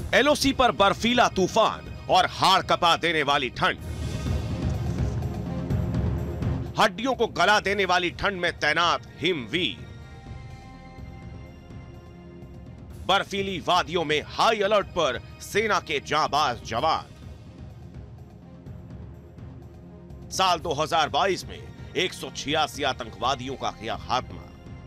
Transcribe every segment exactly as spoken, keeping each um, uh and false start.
LOC पर बर्फीला तूफान और हाड़ कपा देने वाली ठंड। हड्डियों को गला देने वाली ठंड में तैनात हिमवीर। बर्फीली वादियों में हाई अलर्ट पर सेना के जांबाज जवान। साल दो हज़ार बाईस में एक सौ छियासी आतंकवादियों का किया खात्मा।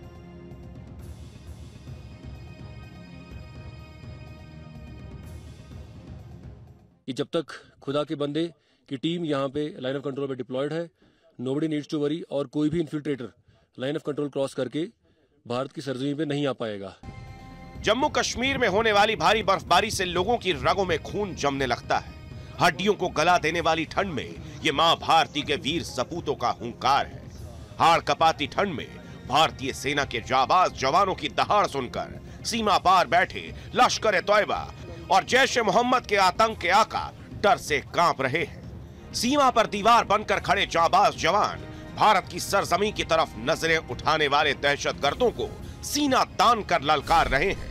कि जब तक खुदा के बंदे की टीम यहाँ पे लाइन ऑफ कंट्रोल पे डिप्लॉयड है, नोबडी नीड्स टू वरी, और कोई भी infiltrator line of control cross करके भारत की सरजमीन पे नहीं आ पाएगा। जम्मू कश्मीर में होने वाली भारी बर्फबारी से लोगों की रगों में खून जमने लगता है। हड्डियों को गला देने वाली ठंड में ये मां भारती के वीर सपूतों का हुंकार है। हाड़ कपाती ठंड में भारतीय सेना के जाबाज जवानों की दहाड़ सुनकर सीमा पार बैठे लश्कर ए तौयबा और जैश ए मोहम्मद के आतंक के आका डर से कांप रहे हैं। सीमा पर दीवार बनकर खड़े जाबाज जवान भारत की सरजमी की तरफ नजरें उठाने वाले दहशतगर्दों को सीना तान कर ललकार रहे हैं।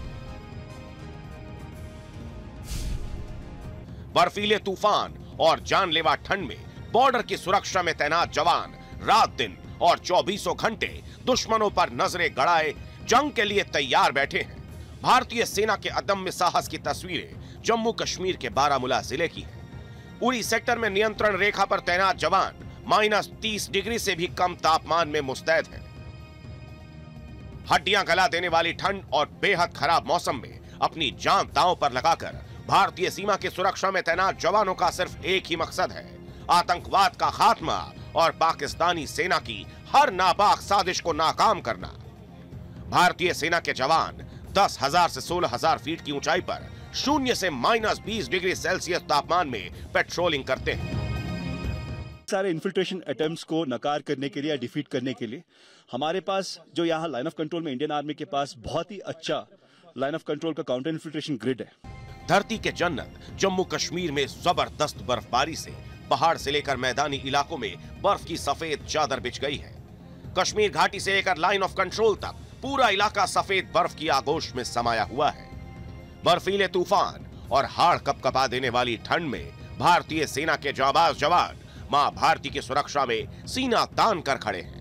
बर्फीले तूफान और जानलेवा ठंड में बॉर्डर की सुरक्षा में तैनात जवान रात दिन और चौबीसों घंटे दुश्मनों पर नजरें गड़ाए जंग के लिए तैयार बैठे हैं। भारतीय सेना के अदम्य साहस की तस्वीरें जम्मू कश्मीर के बारामूला जिले की हैं। उरी सेक्टर में नियंत्रण रेखा पर तैनात जवान माइनस तीस डिग्री से भी कम तापमान में मुस्तैद हैं। हड्डियां गला देने वाली ठंड और बेहद खराब मौसम में अपनी जान दांव पर लगाकर भारतीय सीमा की सुरक्षा में तैनात जवानों का सिर्फ एक ही मकसद है, आतंकवाद का खात्मा और पाकिस्तानी सेना की हर नापाक साजिश को नाकाम करना। भारतीय सेना के जवान दस हजार से सोलह हजार फीट की ऊंचाई पर शून्य से माइनस बीस डिग्री सेल्सियस तापमान में पेट्रोलिंग करते हैं। सारे इन्फिल्ट्रेशन अटेम्प्ट्स को नकार करने के लिए या डिफीट करने के लिए हमारे पास जो यहाँ लाइन ऑफ कंट्रोल में इंडियन आर्मी के पास बहुत ही अच्छा लाइन ऑफ कंट्रोल का काउंटर इन्फिल्ट्रेशन ग्रिड है। धरती के जन्नत जम्मू कश्मीर में जबरदस्त बर्फबारी से पहाड़ से लेकर मैदानी इलाकों में बर्फ की सफेद चादर बिछ गई है। कश्मीर घाटी से लेकर लाइन ऑफ कंट्रोल तक पूरा इलाका सफेद बर्फ की आगोश में समाया हुआ है। बर्फीले तूफान और हाड़ कपकपा देने वाली ठंड में भारतीय सेना के जाबाज जवान मां भारती की सुरक्षा में सीना तान कर खड़े हैं।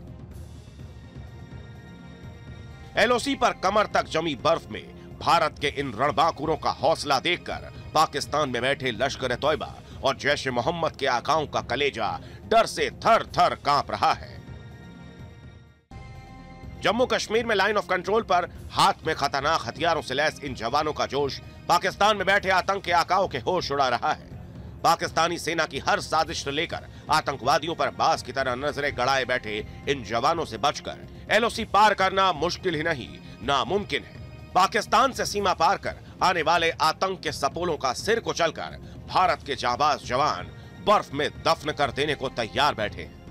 एलओसी पर कमर तक जमी बर्फ में भारत के इन रणबांकुरों का हौसला देखकर पाकिस्तान में बैठे लश्कर ए तौयबा और जैश ए मोहम्मद के आकाओं का कलेजा डर से थर थर कांप रहा है। जम्मू कश्मीर में लाइन ऑफ कंट्रोल पर हाथ में खतरनाक हथियारों से लैस इन जवानों का जोश पाकिस्तान में बैठे आतंक के आकाओं के होश उड़ा रहा है। पाकिस्तानी सेना की हर साजिश से लेकर आतंकवादियों पर बाज की तरह नजरें गड़ाए बैठे इन जवानों से बचकर एलओसी पार करना मुश्किल ही नहीं, नामुमकिन है। पाकिस्तान से सीमा पार कर आने वाले आतंक के सपोलों का सिर कुचलकर भारत के जाबाज जवान बर्फ में दफन कर देने को तैयार बैठे हैं।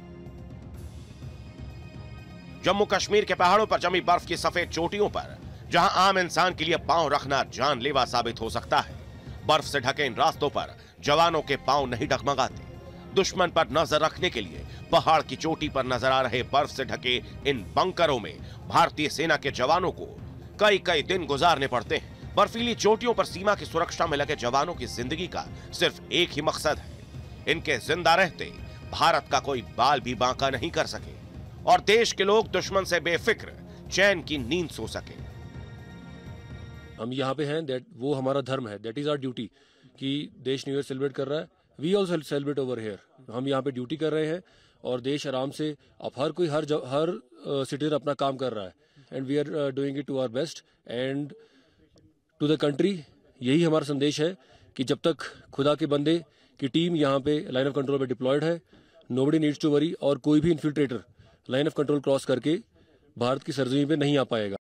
जम्मू कश्मीर के पहाड़ों पर जमी बर्फ की सफेद चोटियों पर जहां आम इंसान के लिए पांव रखना जानलेवा साबित हो सकता है, बर्फ से ढके इन रास्तों पर जवानों के पांव नहीं डगमगाते। दुश्मन पर नजर रखने के लिए पहाड़ की चोटी पर नजर आ रहे बर्फ से ढके इन बंकरों में भारतीय सेना के जवानों को कई कई दिन गुजारने पड़ते हैं। बर्फीली चोटियों पर सीमा की सुरक्षा में लगे जवानों की जिंदगी का सिर्फ एक ही मकसद है, इनके जिंदा रहते भारत का कोई बाल भी बांका नहीं कर सके और देश के लोग दुश्मन से बेफिक्र चैन की नींद सो सके। हम यहाँ पे हैं, दैट वो हमारा धर्म है, दैट इज आवर ड्यूटी। कि देश न्यू ईयर सेलिब्रेट कर रहा है, we also celebrate over here. हम यहाँ पे ड्यूटी कर रहे हैं और देश आराम से, अब हर कोई हर जब, हर सिटीजन अपना काम कर रहा है, and we are doing it to our best and to the country. यही हमारा संदेश है कि जब तक खुदा के बंदे की टीम यहाँ पे लाइन ऑफ कंट्रोल पे डिप्लॉयड है, नोबडी नीड्स टू वरी, और कोई भी infiltrator line of control cross करके भारत की सरजमीन पे नहीं आ पाएगा।